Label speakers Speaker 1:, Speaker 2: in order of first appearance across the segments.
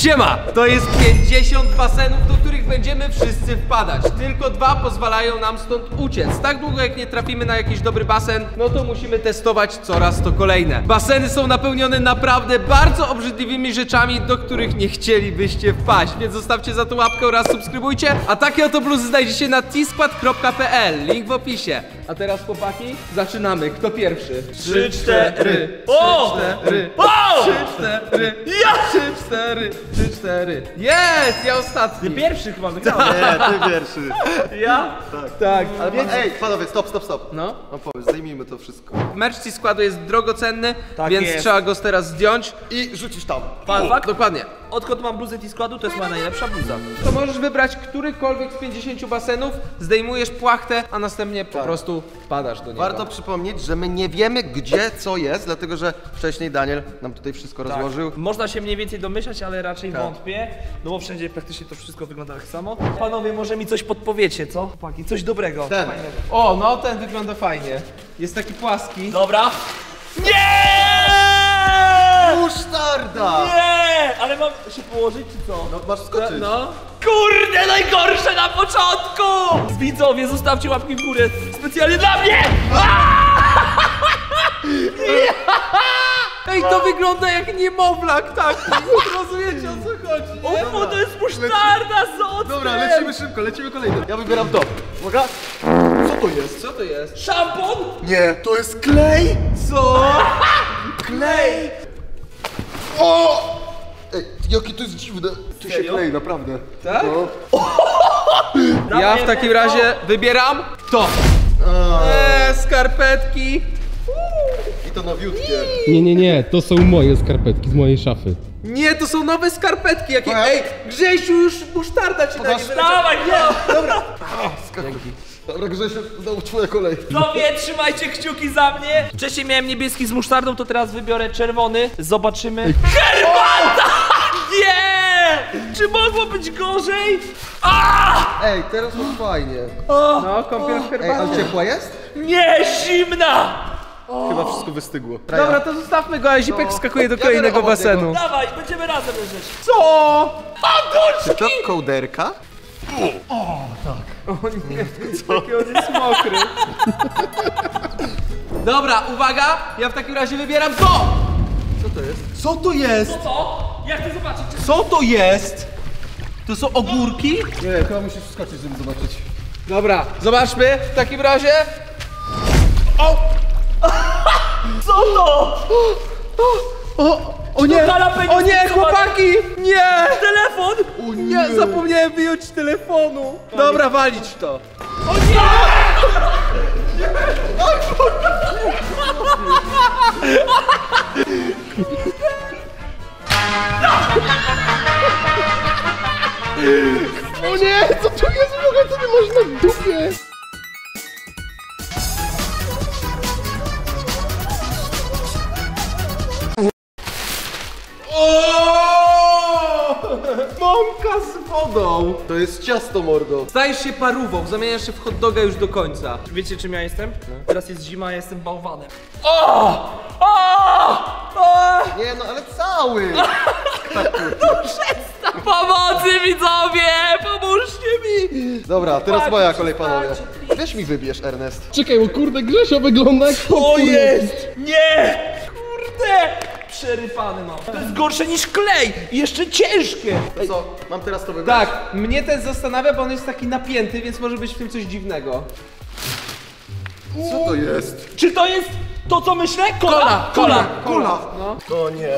Speaker 1: Siema! To jest 50 basenów, do których będziemy wszyscy wpadać. Tylko 2 pozwalają nam stąd uciec. Tak długo jak nie trafimy na jakiś dobry basen, no to musimy testować coraz to kolejne. Baseny są napełnione naprawdę bardzo obrzydliwymi rzeczami, do których nie chcielibyście wpaść. Więc zostawcie za to łapkę oraz subskrybujcie. A takie oto bluzy znajdziecie na tskład.pl. Link w opisie. A teraz chłopaki, zaczynamy. Kto pierwszy?
Speaker 2: 3, 4.
Speaker 1: 3, 4. 3, 4. Ja! 3, 4. 3, 4. Jest! Ja ostatni.
Speaker 2: Ty pierwszy chyba wygrałem.
Speaker 3: Nie, ty pierwszy.
Speaker 2: Ja?
Speaker 1: Tak.
Speaker 3: Ale ej, panowie, stop.
Speaker 1: No.
Speaker 3: Mam pomysł, zdejmijmy to wszystko.
Speaker 1: Merch ci składu jest drogocenny,
Speaker 2: Tak
Speaker 1: więc
Speaker 2: jest.
Speaker 1: trzeba go teraz zdjąć.
Speaker 3: I rzucisz tam.
Speaker 2: Fakt,
Speaker 1: Dokładnie.
Speaker 2: odkąd mam bluzę T-składu, to jest moja najlepsza bluza.
Speaker 1: To możesz wybrać którykolwiek z 50 basenów, zdejmujesz płachtę, a następnie po prostu wpadasz do niego.
Speaker 3: Warto przypomnieć, że my nie wiemy, gdzie co jest, dlatego że wcześniej Daniel nam tutaj wszystko rozłożył.
Speaker 2: Można się mniej więcej domyślać, ale raczej wątpię, no bo wszędzie praktycznie to wszystko wygląda tak samo. Panowie, może mi coś podpowiecie, co? Chłopaki, coś dobrego.
Speaker 3: Ten.
Speaker 2: Fajnego.
Speaker 1: O, no ten wygląda fajnie. Jest taki płaski.
Speaker 2: Dobra. Nie!
Speaker 3: Musztarda!
Speaker 2: Nie! Ale mam się położyć, czy co?
Speaker 3: No masz skoczyć.
Speaker 1: No.
Speaker 2: Kurde, najgorsze na początku! Widzowie, zostawcie łapki w górę specjalnie dla mnie!
Speaker 1: Ej, to wygląda jak niemowlak taki. Rozumiecie, o co chodzi, nie?
Speaker 2: O, to jest musztarda z octem!
Speaker 3: Dobra, lecimy szybko, lecimy kolejny. Ja wybieram to. Uwaga. Co to jest?
Speaker 1: Co to jest?
Speaker 2: Szampon?
Speaker 3: Nie, to jest klej!
Speaker 1: Co?
Speaker 2: Klej!
Speaker 3: O! Ej, jakie to jest dziwne. Tu się
Speaker 2: Serio?
Speaker 3: klei, naprawdę.
Speaker 1: Tak?
Speaker 3: No.
Speaker 1: Ja w takim razie wybieram to. Skarpetki.
Speaker 3: I to nowiutkie.
Speaker 4: Nie, to są moje skarpetki z mojej szafy.
Speaker 1: Nie, to są nowe skarpetki. Jakie...
Speaker 3: Moja?
Speaker 1: Ej, Grzesiu, już musztarda ci na nie wyleciała.
Speaker 2: Dawaj, no!
Speaker 3: Dobra, Grzesiu, znowu twoja kolej.
Speaker 2: Widzowie, trzymajcie kciuki za mnie! Wcześniej miałem niebieski z musztardą, to teraz wybiorę czerwony. Zobaczymy. Herbata! Nie! Czy mogło być gorzej?
Speaker 3: Ej, teraz masz fajnie.
Speaker 1: No, kąpiel w
Speaker 3: Ej,
Speaker 1: herbacie.
Speaker 3: ale ciepła jest?
Speaker 2: Nie, zimna!
Speaker 3: Chyba wszystko wystygło.
Speaker 1: Dobra, to zostawmy go, a Zipek wskakuje do
Speaker 3: Ja
Speaker 1: kolejnego
Speaker 3: biorę obok
Speaker 1: basenu.
Speaker 2: Dawaj, będziemy razem leżeć.
Speaker 1: Co?
Speaker 3: Czy to kołderka?
Speaker 1: Jaki on jest mokry. Dobra, uwaga, ja w takim razie wybieram to! Co to jest? Co to jest?
Speaker 2: Co? Ja chcę zobaczyć, czy...
Speaker 1: Co to jest? To są ogórki?
Speaker 3: Nie, chyba musisz wskoczyć, żeby zobaczyć.
Speaker 1: Dobra, zobaczmy w takim razie. O!
Speaker 2: Co to?
Speaker 1: O nie!
Speaker 2: jalapeno
Speaker 1: O nie,
Speaker 2: zmiksowany?
Speaker 1: chłopaki! Nie!
Speaker 2: Telefon?
Speaker 1: Nie, zapomniałem wyjąć telefonu. Dobra, walić w to.
Speaker 2: O nie!
Speaker 4: O nie, co tu jest? Mogę sobie można w dupie.
Speaker 1: Mąka z wodą.
Speaker 3: To jest ciasto, mordo.
Speaker 1: Stajesz się parówą, zamieniasz się w hot doga już do końca.
Speaker 2: Wiecie, czym ja jestem? Teraz jest zima, ja jestem bałwanem. O! O! O!
Speaker 3: Nie, no ale cały.
Speaker 2: Pomocy, widzowie! Pomóżcie mi!
Speaker 3: Dobra, teraz moja kolej, panowie. Weź mi wybierz, Ernest.
Speaker 4: Czekaj, bo kurde Grzesio wygląda jak
Speaker 2: O
Speaker 4: potwór.
Speaker 2: jest! Nie! Kurde! Przerypany mam. To jest gorsze niż klej! I jeszcze ciężkie!
Speaker 3: To co, mam teraz to wybrać?
Speaker 1: Tak, mnie ten zastanawia, bo on jest taki napięty, więc może być w tym coś dziwnego.
Speaker 3: Co to jest?
Speaker 2: Czy to jest to, co myślę? Kola!
Speaker 3: Kola.
Speaker 1: No.
Speaker 3: O nie.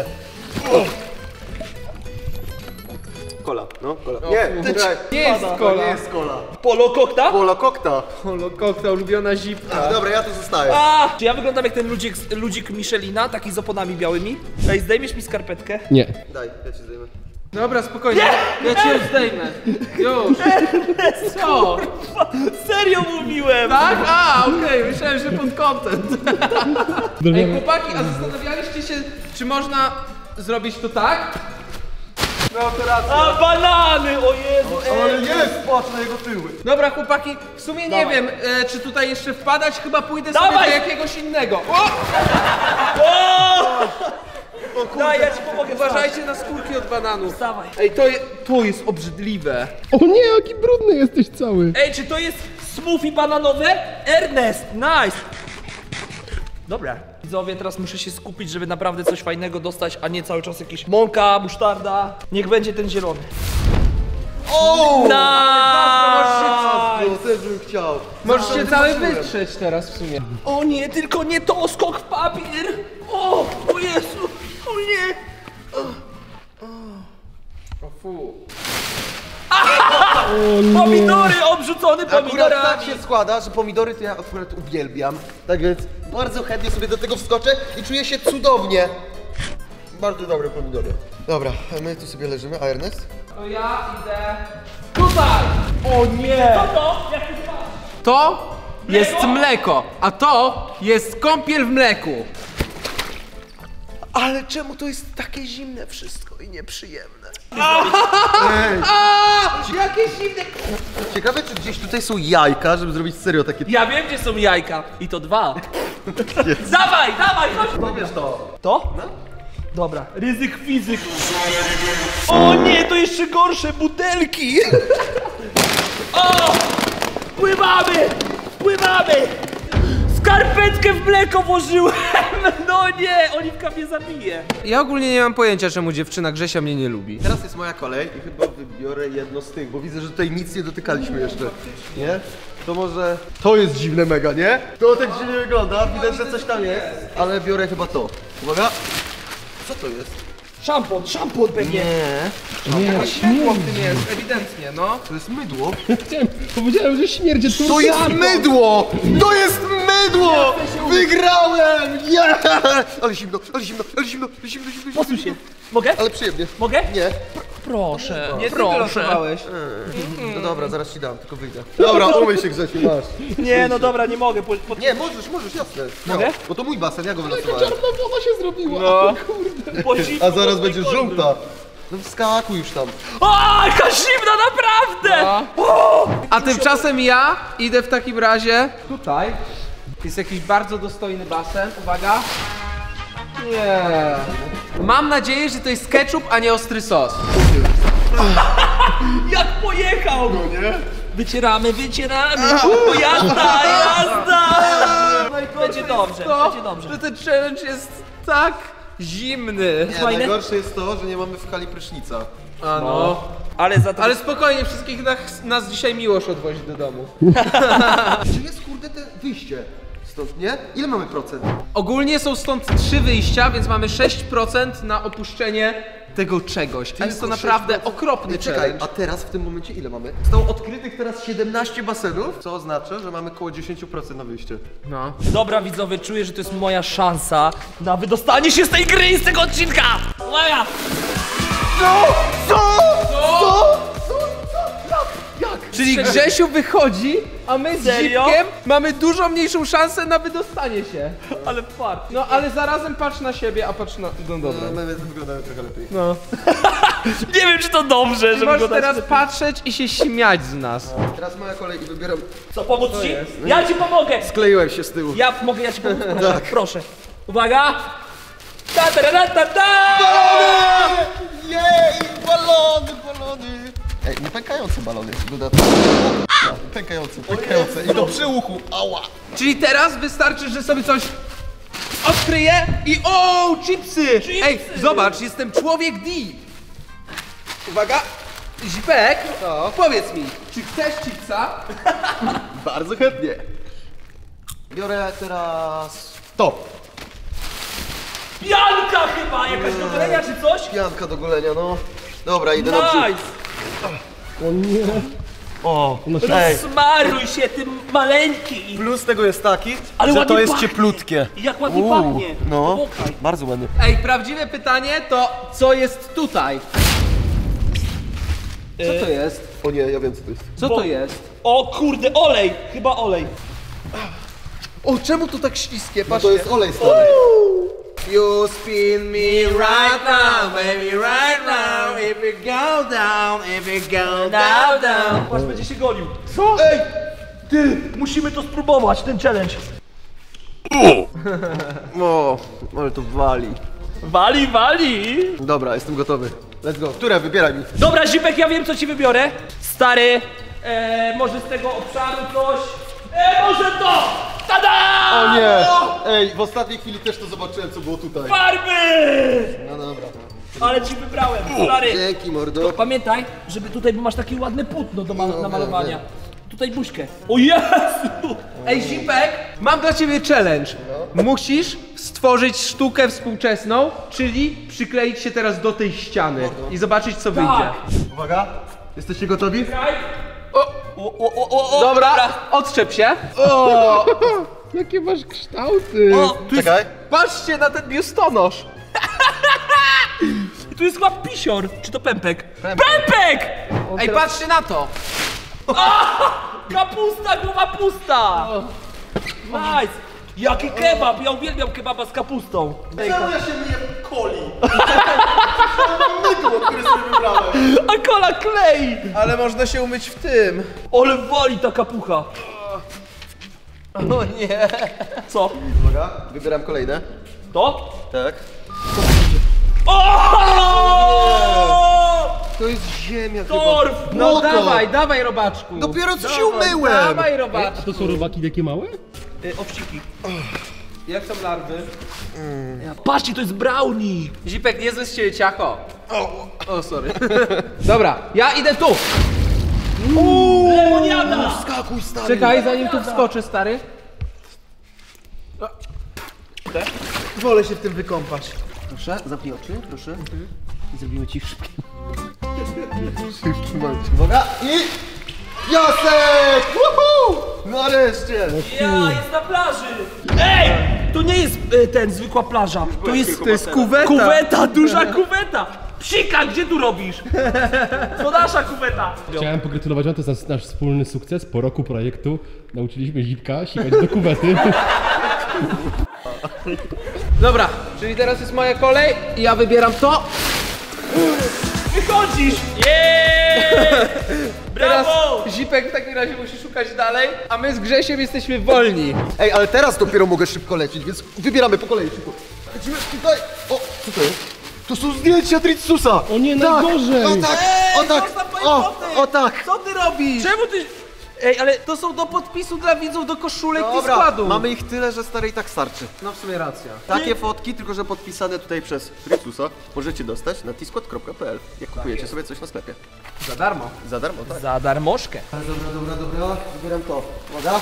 Speaker 3: Kola, no, kola. Nie, czekaj.
Speaker 1: Nie jest
Speaker 3: To
Speaker 1: kola.
Speaker 3: nie jest kola.
Speaker 2: Polo kokta?
Speaker 3: Kola kokta.
Speaker 1: Holo, kokta, ulubiona zipka.
Speaker 3: Dobra, ja tu zostaję.
Speaker 2: A! Czy ja wyglądam jak ten ludzik Michelina, taki z oponami białymi? Ej, zdejmiesz mi skarpetkę?
Speaker 4: Nie.
Speaker 3: Daj, ja ci zdejmę.
Speaker 1: Dobra, spokojnie, ja cię już zdejmę. Już. Co?
Speaker 2: Serio mówiłem!
Speaker 1: Tak? A, okej, myślałem, że pod content. Ej, chłopaki, a zastanawialiście się, czy można zrobić to tak? No to racja.
Speaker 2: A, banany! O Jezu!
Speaker 3: Ale jest, patrz na jego tyły.
Speaker 1: Dobra, chłopaki, w sumie nie
Speaker 2: Dawaj.
Speaker 1: wiem, czy tutaj jeszcze wpadać, chyba pójdę
Speaker 2: Dawaj.
Speaker 1: sobie do jakiegoś innego. O!
Speaker 2: O! Daj, ja ci pomogę.
Speaker 1: Uważajcie na skórki od bananów.
Speaker 2: Wstawaj.
Speaker 1: Ej, to jest obrzydliwe.
Speaker 4: O nie, jaki brudny jesteś cały.
Speaker 2: Ej, czy to jest smoothie bananowe? Ernest, nice! Dobra. Widzowie, teraz muszę się skupić, żeby naprawdę coś fajnego dostać, a nie cały czas jakieś mąka, musztarda. Niech będzie ten zielony.
Speaker 3: O!
Speaker 2: Nice!
Speaker 3: Też bym chciał.
Speaker 1: Możesz się cały wytrzeć teraz w sumie.
Speaker 2: O nie, tylko nie to, skok w papier! O Jezu! O nie!
Speaker 1: O fu.
Speaker 2: Pomidory! Obrzucony
Speaker 3: Akurat
Speaker 2: pomidorami!
Speaker 3: tak się składa, że pomidory to ja akurat uwielbiam. Tak więc bardzo chętnie sobie do tego wskoczę i czuję się cudownie. Bardzo dobre pomidory. Dobra, a my tu sobie leżymy, a Ernest?
Speaker 1: To ja idę tutaj.
Speaker 2: O nie! Co to? Jak to zważ?
Speaker 1: To jest mleko, a to jest kąpiel w mleku.
Speaker 3: Ale czemu to jest takie zimne wszystko i nieprzyjemne?
Speaker 1: Jakie zimne.
Speaker 3: Ciekawe, czy gdzieś tutaj są jajka, żeby zrobić serio takie...
Speaker 2: Ja wiem, gdzie są jajka. I to 2. Dawaj, chodź!
Speaker 3: Pobierz to.
Speaker 2: To? No. Dobra, ryzyk fizyk. O nie, to jeszcze gorsze, butelki! O! Pływamy! Skarpetkę w mleko włożyłem! No nie, Oliwka mnie zabije.
Speaker 1: Ja ogólnie nie mam pojęcia, czemu dziewczyna Grzesia mnie nie lubi.
Speaker 3: Teraz jest moja kolej i chyba wybiorę jedno z tych, bo widzę, że tutaj nic nie dotykaliśmy jeszcze. Nie? To może... To jest dziwne mega, nie? To tak dziwnie wygląda, widać, że coś tam jest, ale biorę chyba to. Uwaga. Co to jest?
Speaker 2: Szampon pewnie.
Speaker 4: Nie,
Speaker 1: Światło w tym jest, ewidentnie, no.
Speaker 3: To jest mydło?
Speaker 4: powiedziałem, że śmierdzie.
Speaker 3: To jest mydło! To jest mydło! Wygrałem! Yeah! Ale zimno.
Speaker 2: Posuń się. Mogę?
Speaker 3: Ale przyjemnie.
Speaker 2: Mogę?
Speaker 3: Nie.
Speaker 2: Proszę,
Speaker 1: Nie ty
Speaker 2: proszę.
Speaker 1: wylosowałeś.
Speaker 3: No dobra, zaraz ci dam, tylko wyjdę. Dobra, umyj się Grzesiu, masz.
Speaker 2: Nie, no dobra, nie mogę.
Speaker 3: Nie, możesz, jasne.
Speaker 2: Mogę?
Speaker 3: Bo to mój basen, ja go
Speaker 4: Jaka
Speaker 3: wylosowałem.
Speaker 4: czarna woda się zrobiła.
Speaker 2: No.
Speaker 4: Kurde.
Speaker 3: A zaraz będzie żółta. No wskakuj już tam.
Speaker 2: O, jaka zimna, naprawdę!
Speaker 1: A tymczasem ja idę w takim razie tutaj. Jest jakiś bardzo dostojny basen, uwaga. Nie. Mam nadzieję, że to jest ketchup, a nie ostry sos.
Speaker 2: Jak pojechał! No nie? Wycieramy. O, jazda! Będzie dobrze, będzie dobrze.
Speaker 1: Że ten challenge jest tak zimny.
Speaker 3: Nie,
Speaker 2: Fajne?
Speaker 3: najgorsze jest to, że nie mamy w hali prysznica.
Speaker 1: A no.
Speaker 2: Ale za to...
Speaker 1: Ale spokojnie, wszystkich nas dzisiaj Miłosz odwozi do domu.
Speaker 3: Gdzie jest kurde te wyjście? Stąd, nie? Ile mamy procent?
Speaker 1: Ogólnie są stąd 3 wyjścia, więc mamy 6% na opuszczenie tego czegoś. A jest to
Speaker 3: Tylko
Speaker 1: naprawdę
Speaker 3: 6%.
Speaker 1: okropny
Speaker 3: Nie, czekaj,
Speaker 1: challenge.
Speaker 3: a teraz w tym momencie ile mamy? Zostało odkrytych teraz 17 basenów, co oznacza, że mamy około 10% na wyjście.
Speaker 1: No.
Speaker 2: Dobra widzowie, czuję, że to jest moja szansa na wydostanie się z tej gry i z tego odcinka! Uwaga!
Speaker 1: Czyli Grzesiu wychodzi, a my z
Speaker 2: Serio?
Speaker 1: Zipkiem mamy dużo mniejszą szansę na wydostanie się.
Speaker 2: Ale fart.
Speaker 1: No ale zarazem patrz na siebie, a patrz na... No dobra.
Speaker 3: My wyglądamy trochę lepiej.
Speaker 1: No.
Speaker 2: Nie wiem, czy to dobrze,
Speaker 1: Ty
Speaker 2: żeby
Speaker 1: możesz
Speaker 2: go dać...
Speaker 1: teraz patrzeć i się śmiać z nas.
Speaker 3: Teraz moja kolej i wybieram...
Speaker 2: Co, pomóc ci? Ja ci pomogę!
Speaker 3: Kleiłem się z tyłu.
Speaker 2: Ja mogę, ja ci pomóc? Proszę, proszę. Uwaga! Ta, ta, ta, ta, ta!
Speaker 3: Jej, balony! Ej, nie pękające balony, dodatkowo. Pękające. I to przy uchu, ała!
Speaker 1: Czyli teraz wystarczy, że sobie coś odkryję i o, chipsy! Ej, zobacz, jestem człowiek D. Uwaga, Zipek, powiedz mi, czy chcesz chipsa?
Speaker 3: Bardzo chętnie. Biorę teraz... to.
Speaker 2: Pianka chyba! Jakaś do golenia czy coś?
Speaker 3: Pianka do golenia, no. Dobra, idę na brzuch.
Speaker 2: Nice!
Speaker 4: O nie.
Speaker 3: O,
Speaker 2: Smaruj się, ty maleńki!
Speaker 3: plus tego jest taki,
Speaker 2: Ale
Speaker 3: że
Speaker 2: ładnie
Speaker 3: to jest
Speaker 2: pachnie.
Speaker 3: cieplutkie.
Speaker 2: I jak ładnie pachnie!
Speaker 3: No,
Speaker 2: Powąchaj.
Speaker 3: bardzo ładnie.
Speaker 1: Ej, prawdziwe pytanie to, co jest tutaj? Co to jest?
Speaker 3: O nie, ja wiem co to jest.
Speaker 1: Co to jest?
Speaker 2: O kurde, olej! Chyba olej.
Speaker 1: O, czemu to tak śliskie?
Speaker 3: No to jest olej stary.
Speaker 1: You spin me right now, baby, right now. If you go down, if you go down.
Speaker 2: Patrz, będzie się golił. Co? Ej! Ty, musimy to spróbować, ten challenge.
Speaker 3: O, ale to wali.
Speaker 2: Wali, wali!
Speaker 3: Dobra, jestem gotowy. Let's go. Które? Wybieraj mi.
Speaker 2: Dobra, Zipek, ja wiem co ci wybiorę. Stary, może z tego obszaru coś. Może to! Tada!
Speaker 3: O nie! Ej, w ostatniej chwili też to zobaczyłem, co było tutaj.
Speaker 2: Farby!
Speaker 3: No dobra.
Speaker 2: Ale ci wybrałem, stary.
Speaker 3: Dzięki, mordo.
Speaker 2: Pamiętaj, żeby tutaj, bo masz takie ładne płótno do namalowania. Tutaj buźkę. O Jezu!
Speaker 1: Ej, Zipek, mam dla ciebie challenge. Musisz stworzyć sztukę współczesną, czyli przykleić się teraz do tej ściany i zobaczyć, co wyjdzie.
Speaker 3: Uwaga. Jesteście gotowi?
Speaker 1: Dobra, odczep się.
Speaker 4: Jakie masz kształty?
Speaker 3: Czekaj.
Speaker 1: Patrzcie na ten biustonosz.
Speaker 2: I tu jest chyba pisior. Czy to pępek? Pępek!
Speaker 1: Ej, patrzcie na to.
Speaker 2: Kapusta, głowa pusta! Nice! Jaki kebab! Ja uwielbiam kebaba z kapustą.
Speaker 3: Czemu ja się myję w coli? Mydło, które sobie wybrałem.
Speaker 2: A kola klei!
Speaker 1: Ale można się umyć w tym.
Speaker 2: Ale wali ta kapucha.
Speaker 1: O nie.
Speaker 2: Co?
Speaker 3: Uwaga, wybieram kolejne.
Speaker 2: To?
Speaker 3: Tak.
Speaker 2: O!
Speaker 3: To jest ziemia
Speaker 2: Torf!
Speaker 3: chyba.
Speaker 1: No
Speaker 3: Błoto.
Speaker 1: dawaj robaczku.
Speaker 3: Dopiero co się umyłem.
Speaker 1: Dawaj
Speaker 4: A
Speaker 1: robaczku.
Speaker 4: to są robaki takie małe?
Speaker 2: Owsiki.
Speaker 1: Jak są larwy?
Speaker 2: Patrzcie, to jest brownie!
Speaker 1: Zipek, niezły z ciebie ciacho. O, sorry. Dobra, ja idę tu.
Speaker 2: Lemoniada!
Speaker 3: Skakuj, stary.
Speaker 1: Czekaj, zanim tu wskoczę, stary.
Speaker 3: Wolę się w tym wykąpać. Proszę, zamknij oczy, proszę. I zrobimy ci szybki. Szybki moment. Uwaga i... Jasek! Woohoo! Nareszcie!
Speaker 2: Ja, jest na plaży! Ej! To nie jest ten, zwykła plaża. To jest
Speaker 1: kuweta.
Speaker 2: kuweta, duża kuweta! Psika, gdzie tu robisz? To nasza kuweta!
Speaker 4: Chciałem pogratulować wam, to jest nasz wspólny sukces. Po roku projektu nauczyliśmy Zipka sikać do kuwety.
Speaker 1: Dobra, czyli teraz jest moja kolej i ja wybieram to.
Speaker 2: Wychodzisz! Jeee!
Speaker 1: Teraz
Speaker 2: Brawo!
Speaker 1: Zipek w takim razie musi szukać dalej, a my z Grzesiem jesteśmy wolni.
Speaker 3: Ej, ale teraz dopiero mogę szybko lecieć, więc wybieramy po kolei szybko. Lecimy tutaj. O, co to jest? To są zdjęcia Tritsusa!
Speaker 4: O nie,
Speaker 3: Tak,
Speaker 4: najgorzej!
Speaker 3: o tak, o tak,
Speaker 2: zostaw moje
Speaker 3: o,
Speaker 2: foty!
Speaker 3: o tak!
Speaker 1: Co ty robisz?
Speaker 2: Czemu ty...
Speaker 1: Ej, ale to są do podpisu dla widzów, do koszulek i
Speaker 3: Dobra,
Speaker 1: składu.
Speaker 3: mamy ich tyle, że stary i tak starczy.
Speaker 1: No w sumie racja.
Speaker 3: Takie fotki, tylko że podpisane tutaj przez Tritsusa, możecie dostać na tiskład.pl, jak kupujecie sobie coś na sklepie.
Speaker 1: Za darmo.
Speaker 3: Za darmo, tak?
Speaker 2: Za darmożkę.
Speaker 3: Dobra, wybieram to. Uwaga.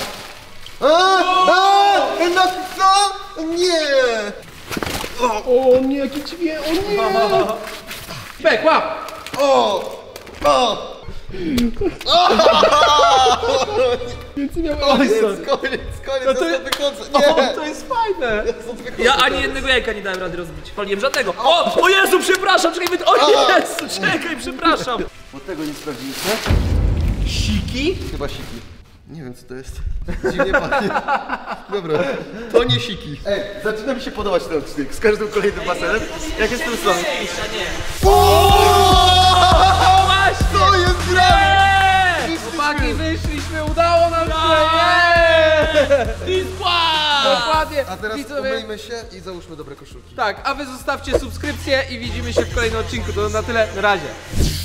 Speaker 3: No co? Nie!
Speaker 4: O nie, jakie dźwięk, o nie!
Speaker 1: Zipek, łap!
Speaker 3: O!
Speaker 4: Więcej miałem...
Speaker 3: Koniec, ja wychodzę. Nie!
Speaker 1: To jest fajne.
Speaker 2: Ja ani jednego jajka nie dałem rady rozbić. Paliłem żadnego. O Jezu, przepraszam, czekaj, o Jezu, czekaj, przepraszam.
Speaker 3: Bo tego nie sprawdziliśmy.
Speaker 1: Siki?
Speaker 3: Chyba siki. Nie wiem co to jest. Dziwnie pachnie. Dobra, to nie siki. Ej, zaczyna mi się podobać ten odcinek z każdym kolejnym basenem. Jak jest ten sam.
Speaker 2: Właśnie!
Speaker 3: To jest grane!
Speaker 1: Chłopaki, wyszliśmy, udało nam się! Dokładnie.
Speaker 3: A teraz
Speaker 1: Widzowie,
Speaker 3: umyjmy się i załóżmy dobre koszulki.
Speaker 1: tak, a wy zostawcie subskrypcję i widzimy się w kolejnym odcinku. To na tyle, na razie.